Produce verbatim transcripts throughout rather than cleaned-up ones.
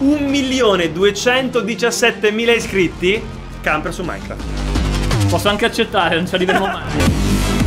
un milione duecentodiciassettemila iscritti, camper su Minecraft. Posso anche accettare, non ci arriveremo mai.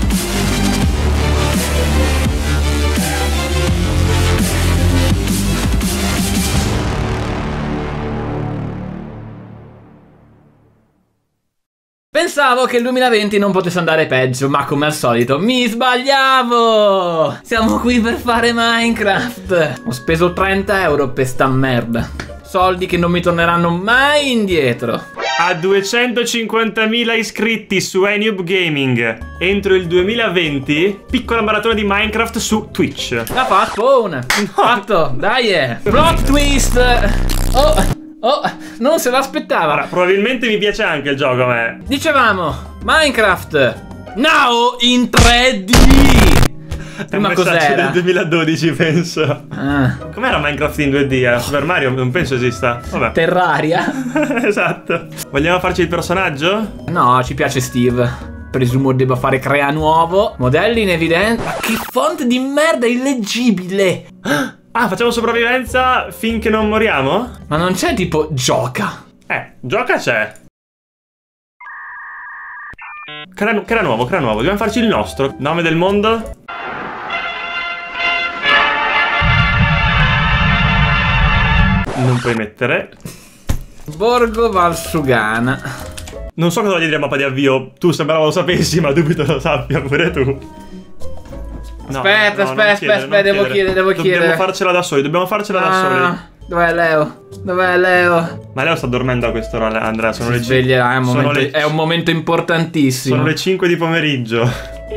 Pensavo che il duemilaventi non potesse andare peggio, ma come al solito mi sbagliavo! Siamo qui per fare Minecraft! Ho speso trenta euro per sta merda. Soldi che non mi torneranno mai indietro. A duecentocinquantamila iscritti su iNoob Gaming entro il duemilaventi, piccola maratona di Minecraft su Twitch. La fa, spawn! No. Fatto, dai! Eh. Plot twist! Oh! Oh, non se l'aspettava. Allora, probabilmente mi piace anche il gioco a me. Dicevamo, Minecraft Now in tre D. Prima cos'era? Del duemiladodici penso. Ah. Com'era Minecraft in due D? Eh? Super Mario non penso esista. Vabbè. Terraria. Esatto. Vogliamo farci il personaggio? No, ci piace Steve. Presumo debba fare crea nuovo. Modelli in evidenza. Ma che font di merda illeggibile. Ah, facciamo sopravvivenza finché non moriamo? Ma non c'è tipo gioca? Eh, gioca c'è. Crea, crea nuovo, crea nuovo. Dobbiamo farci il nostro. Nome del mondo? Non puoi mettere. Borgo Valsugana. Non so cosa voglio dire a mappa di avvio. Tu sembrava lo sapessi, ma dubito lo sappia pure tu. No, aspetta, no, aspetta, aspetta, aspetta, devo chiedere, devo chiedere. Dobbiamo farcela da soli, dobbiamo farcela ah, da soli. Dov'è Leo? Dov'è Leo? Ma Leo sta dormendo a quest'ora, Andrea. Sono si le sveglierà, è un, momento, le... è un momento importantissimo. Sono le cinque di pomeriggio.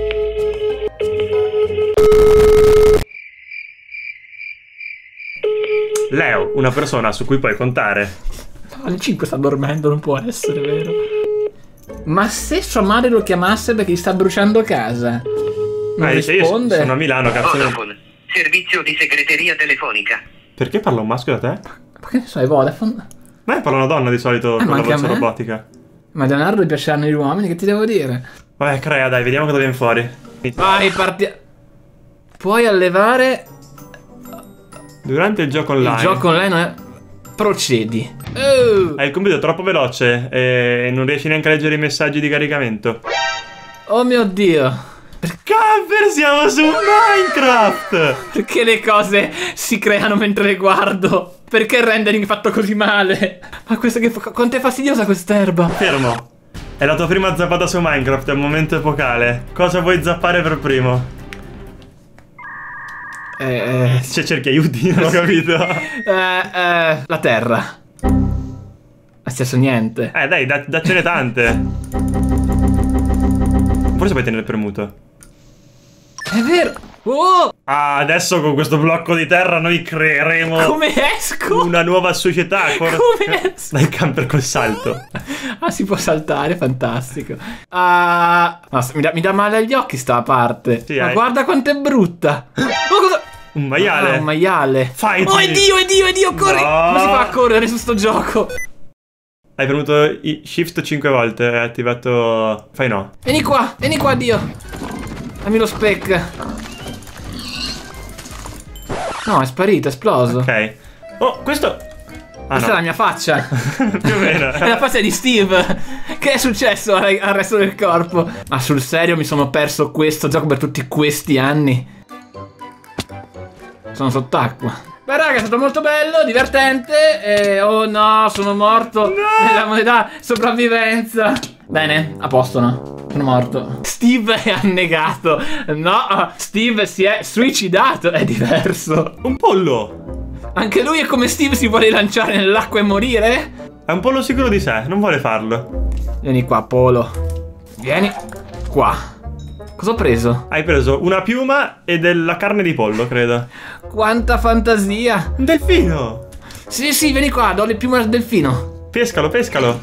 Leo, una persona su cui puoi contare. Alle cinque sta dormendo, non può essere vero. Ma se sua madre lo chiamasse perché gli sta bruciando casa? Non ah, risponde? Io sono a Milano, cazzo. Vodafone, servizio di segreteria telefonica. Perché parla un maschio da te? Ma che ne so, è Vodafone? Ma parla una donna di solito eh, con la voce robotica. Ma a Leonardo gli piaceranno gli uomini, che ti devo dire? Vabbè, crea, dai, vediamo cosa viene fuori. Vai, partiamo. Puoi allevare... Durante il gioco online. Il gioco online non è... Procedi. Oh. Hai il computer troppo veloce e non riesci neanche a leggere i messaggi di caricamento. Oh mio Dio. Camper, siamo su Minecraft! Perché le cose si creano mentre le guardo? Perché il rendering è fatto così male? Ma questo che... Quanto è fastidiosa quest'erba? Fermo. È la tua prima zappata su Minecraft, è un momento epocale. Cosa vuoi zappare per primo? Eh... eh... Cioè, cerchi aiuti, non ho capito. eh, eh... La terra. È stesso niente. Eh, dai, da, daccene tante. Forse puoi tenere premuto. È vero. Oh! Ah, adesso con questo blocco di terra noi creeremo... Come esco? Una nuova società. Come esco? Dai, camper col salto. Ah, si può saltare, fantastico. Ah, no, mi, dà, mi dà male agli occhi sta parte. Sì, Ma hai... guarda quanto è brutta. Oh, cosa... Un maiale. Ah, un maiale. Fai. Oh, è Dio, è Dio, è Dio, corri. No. Come si fa a correre su sto gioco? Hai premuto i shift cinque volte, hai attivato... Fai no. Vieni qua, vieni qua, Dio. Dammi lo spec. No, è sparito, è esploso. Ok. Oh, questo... Ah, Questa no. è la mia faccia. Più o meno. È la faccia di Steve. Che è successo al resto del corpo? Ma sul serio mi sono perso questo gioco per tutti questi anni. Sono sott'acqua. Beh raga, è stato molto bello, divertente e... Oh no, sono morto no! Nella modalità sopravvivenza. Bene, a posto, no? Sono morto. Steve è annegato. No, Steve si è suicidato. È diverso. Un pollo. Anche lui è come Steve, si vuole lanciare nell'acqua e morire? È un pollo sicuro di sé, non vuole farlo. Vieni qua, Polo. Vieni qua. Cosa ho preso? Hai preso una piuma e della carne di pollo, credo. Quanta fantasia. Un delfino. Sì, sì, vieni qua, do le piume al delfino. Pescalo, pescalo.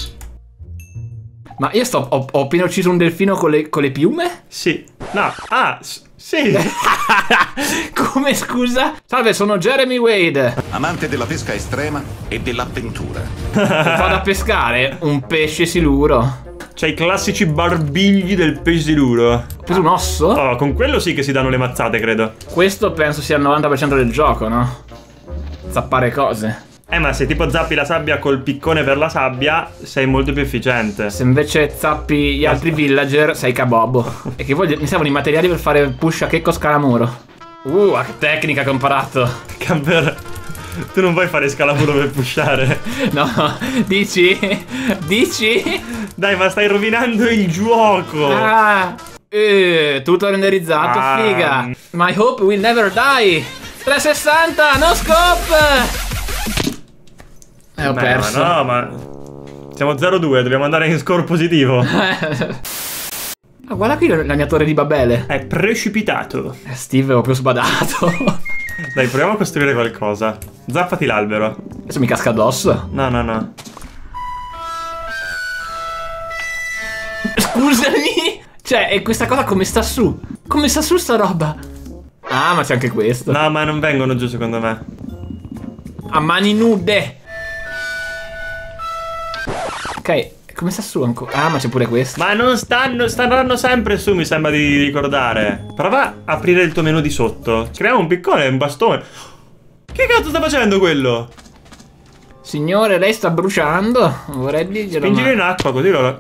Ma io sto, ho, ho appena ucciso un delfino con le, con le piume? Sì. No, ah, sì. Come, scusa? Salve, sono Jeremy Wade. Amante della pesca estrema e dell'avventura. Vado a pescare un pesce siluro. C'è i classici barbigli del pesiluro. Ho preso un osso? Oh, con quello sì che si danno le mazzate, credo. Questo penso sia il novanta per cento del gioco, no? Zappare cose. Eh, ma se tipo zappi la sabbia col piccone per la sabbia, sei molto più efficiente. Se invece zappi gli altri villager, sei Kabobo. E che voglio, mi servono i materiali per fare push a Checco Scalamuro. Uh, che tecnica che ho imparato. Camper, tu non vuoi fare Scalamuro per pushare? No, dici? Dici? Dai, ma stai rovinando il gioco. Ah, eh, tutto renderizzato, Ah. figa. My hope will never die. trecentosessanta, no scope. Eh, ho Beh, perso. ma no, ma siamo zero due, dobbiamo andare in score positivo. Ah, guarda qui la mia torre di Babele. È precipitato. Eh, Steve, ho più sbadato. Dai, proviamo a costruire qualcosa. Zappati l'albero. Adesso mi casca addosso. No, no, no. Scusami. Cioè, e questa cosa come sta su? Come sta su sta roba? Ah, ma c'è anche questo. No, ma non vengono giù secondo me. A mani nude. Ok, come sta su ancora? Ah, ma c'è pure questo. Ma non stanno, staranno sempre su, mi sembra di ricordare. Prova a aprire il tuo menu di sotto. Creiamo un piccone e un bastone. Che cazzo sta facendo quello? Signore, lei sta bruciando. Vorrei dirglielo. Spingilo ma... in acqua così lo...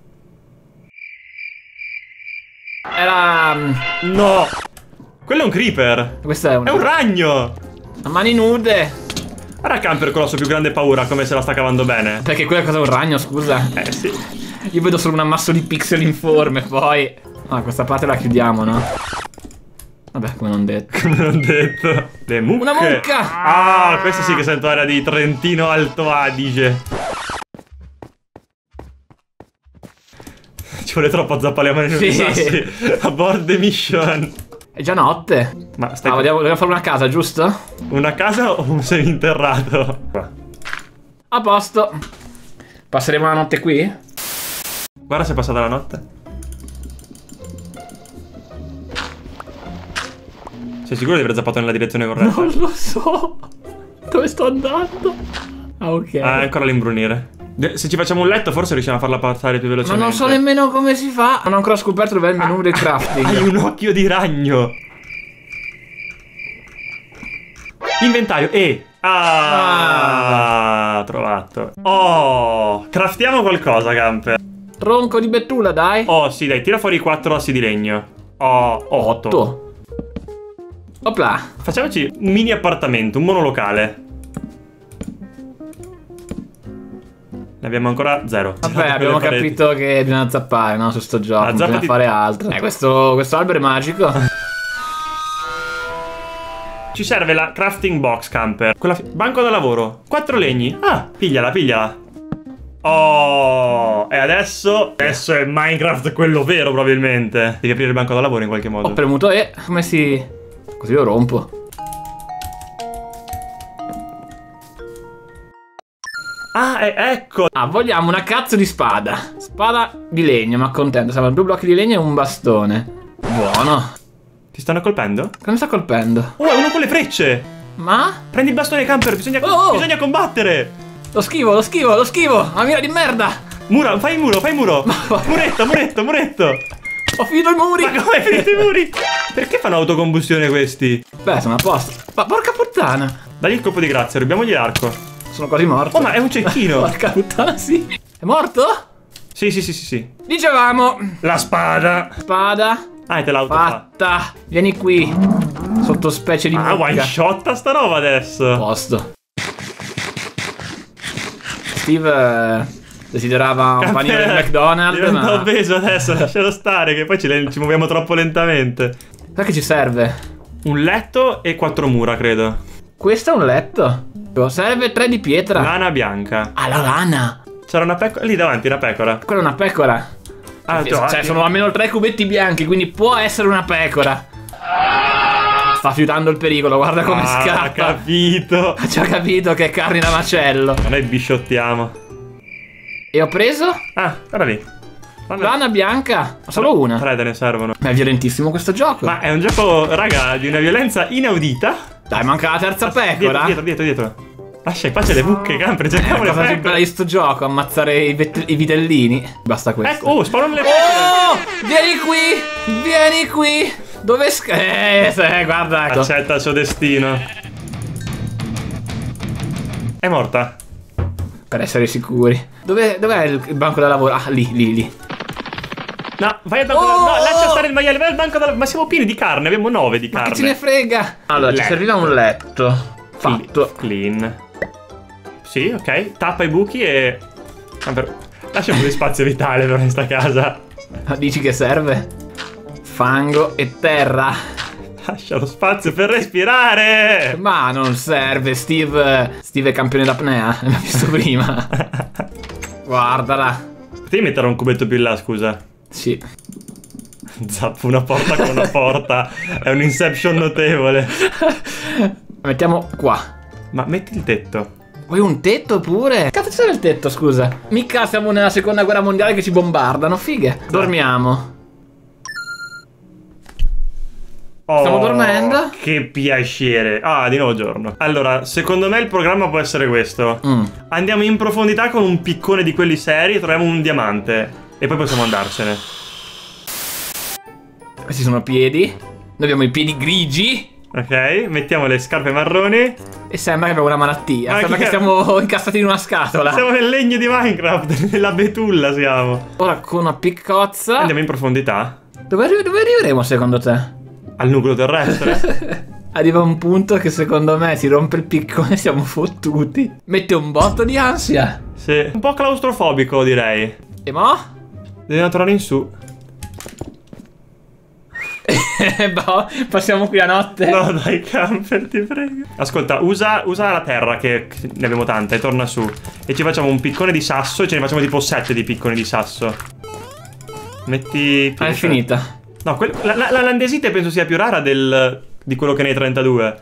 Era... No. Quello è un creeper. Questa è una... È un ragno. A mani nude. Guarda Camper con la sua più grande paura, come se la sta cavando bene. Perché quella cosa è un ragno, scusa. Eh sì. Io vedo solo un ammasso di pixel informe, poi... Ah, questa parte la chiudiamo, no? Vabbè, come non detto. Come non detto. Le mucche. Una mucca! Ah, questo sì che sento aria di Trentino Alto Adige. Ci vuole troppo a zappare le mani nei Sì. sassi. Abort the mission. È già notte. Ma stai... Ah, vogliamo, vogliamo fare una casa, giusto? Una casa o un seminterrato? A posto. Passeremo la notte qui? Guarda se è passata la notte. Sei sicuro di aver zappato nella direzione corretta? Non lo so. Dove sto andando? Ah, ok. Ah, è ancora l'imbrunire. De- Se ci facciamo un letto forse riusciamo a farla passare più Ma velocemente. non so nemmeno come si fa. Non ho ancora scoperto dov'è il menu del crafting. Hai un occhio di ragno. Inventario e ah, trovato. Oh, craftiamo qualcosa, Camper. Tronco di betulla, dai. Oh, sì, dai, tira fuori quattro assi di legno. Oh, otto. Otto. Opla. Facciamoci un mini appartamento, un monolocale. Ne abbiamo ancora zero. Vabbè, Zero abbiamo per le pareti. capito che bisogna zappare, no? Su sto gioco. Ah, Non bisogna zappati- fare altro. Eh, questo, questo albero è magico. Ci serve la crafting box, Camper. Quella fi- banco da lavoro. Quattro legni. Ah, pigliala, pigliala. Oh, e adesso... Adesso è Minecraft quello vero, probabilmente. Devi aprire il banco da lavoro in qualche modo. Ho premuto E. Come si... Così lo rompo. Ah, e- ecco. Ah, vogliamo una cazzo di spada. Spada di legno, ma contento. Servono due blocchi di legno e un bastone. Buono. Ti stanno colpendo? Cosa mi sta colpendo? Oh, è uno con le frecce. Ma? Prendi il bastone, Camper. Bisogna, Oh! bisogna combattere. Lo schivo, lo schivo, lo schivo. Ma mira di merda. Mura, fai il muro, fai il muro. Muretto, muretto, muretto. Ho finito i muri. Ma come hai finito i muri? Perché fanno autocombustione questi? Beh, sono a posto. Ma porca puttana. Dagli il colpo di grazia, rubiamogli l'arco. Sono quasi morto. Oh, ma è un cecchino. Porca puttana, sì. È morto? Sì, sì, sì, sì, sì. Dicevamo. La spada. Spada. Ah, e te l'auto fa. Fatta. Vieni qui. Sottospecie di Ah, mucca. one shotta sta roba adesso. Posto. Steve eh, desiderava un panino del McDonald's, Diventa ma... obeso adesso, lascialo stare che poi ci, ci muoviamo troppo lentamente. Sai che ci serve? Un letto e quattro mura, credo. Questo è un letto. Serve tre di pietra. Lana bianca. Ah, la lana. C'era una pecora. Lì davanti, una pecora. Quella è una pecora. Ah, Cioè, sono almeno tre cubetti bianchi, quindi può essere una pecora. Sta fiutando il pericolo, guarda come ah, scappa. Ha capito. Ha già capito che è carne da macello. Ma noi bisciottiamo. E ho preso Ah, guarda lì. Guarda. lana bianca. Solo una. Tre te ne servono. Ma è violentissimo questo gioco. Ma è un gioco, raga, di una violenza inaudita. Dai, manca la terza pecora. Dietro, dietro, dietro, dietro. Lascia in pace le mucche, Camper, cerchiamo le La cosa più bella pecore. di sto gioco, ammazzare i, vet- i vitellini. Basta questo. Ecco, oh, spawnano le pecore. Oh, vieni qui, vieni qui. Dove sc... Eh, se, guarda, ecco. Accetta il suo destino. È morta. Per essere sicuri. Dov'è, dov'è il il banco da lavoro? Ah, lì, lì, lì. No, vai al banco Oh! da... No, lascia stare il maiale, vai al banco da... Ma siamo pieni di carne, abbiamo nove di Ma carne. che ce ne frega? Allora, ci Letto. serviva un letto. Fatto. Clean. Sì, ok. Tappa i buchi e... Ah, per... Lascia un po' di spazio vitale per questa casa. Ma dici che serve? Fango e terra. Lascia lo spazio per respirare. Ma non serve, Steve. Steve è campione d'apnea, l'ho visto prima. Guardala. Potevi mettere un cubetto più in là, scusa. Sì. Zappo una porta con una porta. È un inception notevole. Mettiamo qua. Ma metti il tetto. Vuoi un tetto pure? Cazzo c'era il tetto, scusa. Mica siamo nella seconda guerra mondiale che ci bombardano, fighe. Dormiamo. Oh, Stiamo dormendo? Che piacere. Ah, di nuovo giorno. Allora, secondo me il programma può essere questo. Mm. Andiamo in profondità con un piccone di quelli seri e troviamo un diamante. E poi possiamo andarcene. Questi sono piedi. Noi abbiamo i piedi grigi. Ok, mettiamo le scarpe marroni. E sembra che abbiamo una malattia. Ma Sembra che che ca- stiamo incastrati in una scatola. Siamo nel legno di Minecraft. Nella betulla siamo. Ora con una piccozza. Andiamo in profondità. Dove, arri- dove arriveremo secondo te? Al nucleo terrestre. Arriva un punto che secondo me si rompe il piccone e siamo fottuti. Mette un botto di ansia. Sì. Un po' claustrofobico, direi. E mo? Dobbiamo tornare in su. boh, passiamo qui a notte. No, dai, camper, ti prego. Ascolta, usa, usa la terra, che che ne abbiamo tanta, e torna su. E ci facciamo un piccone di sasso e ce ne facciamo tipo sette di picconi di sasso. Metti... Ah, è finita. No, quel- la, la, la landesite penso sia più rara del, di quello che nei trentadue.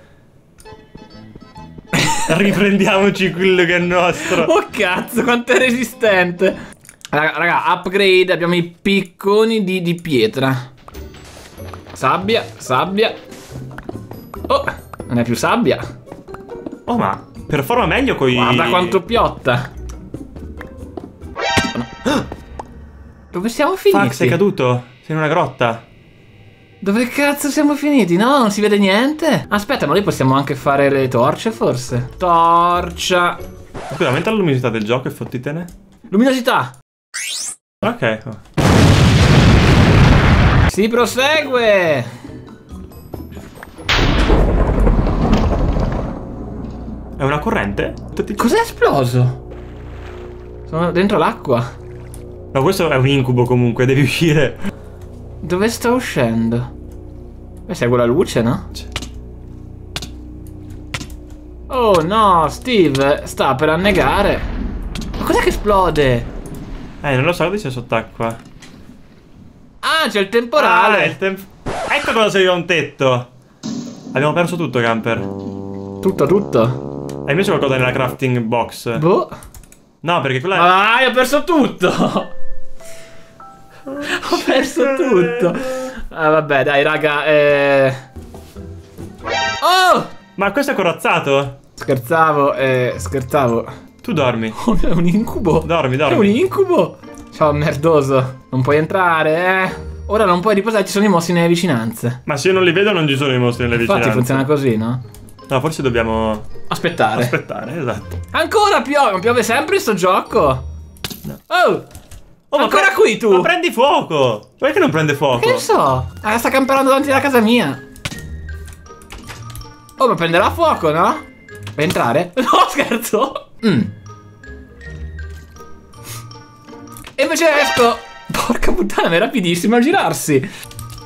Riprendiamoci quello che è nostro. Oh cazzo, quanto è resistente. Raga, raga, upgrade. Abbiamo i picconi di, di pietra. Sabbia, sabbia. Oh, non è più sabbia. Oh, ma performa meglio coi... Guarda quanto piotta. Dove siamo finiti? Fax, sei caduto? Sei in una grotta. Dove cazzo siamo finiti? No, non si vede niente. Aspetta, ma noi possiamo anche fare le torce, forse? Torcia. Scusa, aumenta la luminosità del gioco e fottitene. Luminosità. Ok. Oh. Si prosegue. È una corrente? Tutti- Cos'è esploso? Sono dentro l'acqua. No, questo è un incubo comunque, devi uscire. Dove sta uscendo? Beh, seguo la luce, no? Oh no, Steve sta per annegare. Ma cos'è che esplode? Eh, non lo so, dove c'è sott'acqua. Ah, c'è il temporale. Ah, il tempo. Ecco cosa serviva un tetto. Abbiamo perso tutto, camper. Tutto, tutto. Hai messo qualcosa nella crafting box? Boh. No, perché quella è... Ah, ho perso tutto. Ho perso tutto. Ah, vabbè, dai, raga. Eh... Oh! Ma questo è corazzato? Scherzavo, eh, scherzavo. Tu dormi. Oh, è un incubo. Dormi, È dormi. un incubo. Ciao, merdoso. Non puoi entrare, eh. Ora non puoi riposare, ci sono i mostri nelle vicinanze. Ma se io non li vedo non ci sono i mostri nelle Infatti vicinanze. funziona così, no? No, forse dobbiamo Aspettare. aspettare, esatto. Ancora piove, ma piove sempre in sto gioco. No. Oh! Oh, ma Ancora pre- qui tu? Ma prendi fuoco! Perché non prende fuoco? Che ne so? Ah, sta camperando davanti alla casa mia. Oh, ma prenderà fuoco, no? Vuoi entrare? No, scherzo. Mm. E invece esco. Porca puttana, ma è rapidissimo a girarsi. Eh,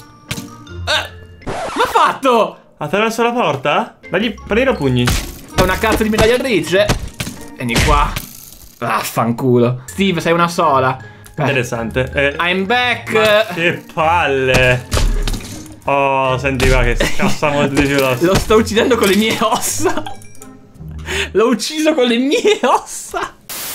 ma fatto? Attraverso la porta? Dagli, prendi i pugni. È una cazzo di medagliatrice. Vieni qua. Vaffanculo. Steve, sei una sola. Eh, Interessante. Eh, I'm back. ma che palle. Oh, senti qua che scassa molto di più l'osso. Lo sto uccidendo con le mie ossa. L'ho ucciso con le mie ossa.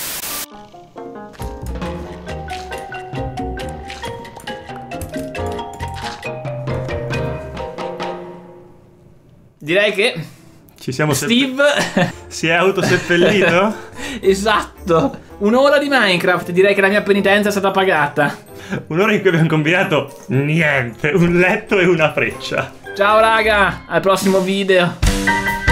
Direi che Ci siamo seppe- Steve Si è autoseppellito? esatto. Un'ora di Minecraft. Direi che la mia penitenza è stata pagata. Un'ora in cui abbiamo combinato niente, un letto e una freccia. Ciao raga, al prossimo video.